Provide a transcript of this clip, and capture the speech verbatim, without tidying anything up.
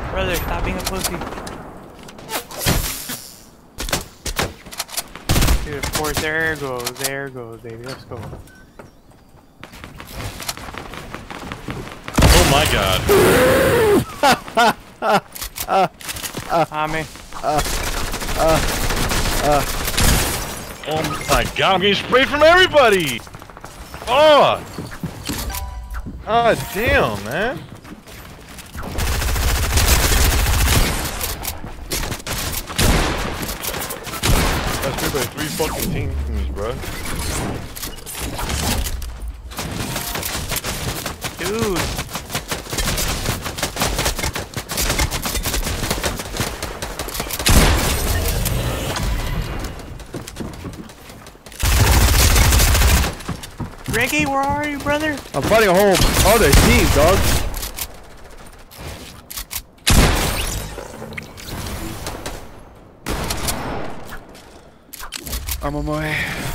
Brother, stop being a pussy. Dude, of course, there it goes, there it goes, baby. Let's go. Oh my god. Tommy. Uh, uh, uh. Oh my god, I'm getting sprayed from everybody! Oh! God damn, man. That's sprayed by three fucking teams, bro. Dude. Reggie, where are you, brother? I'm fighting a whole other team, dog. I'm on my way.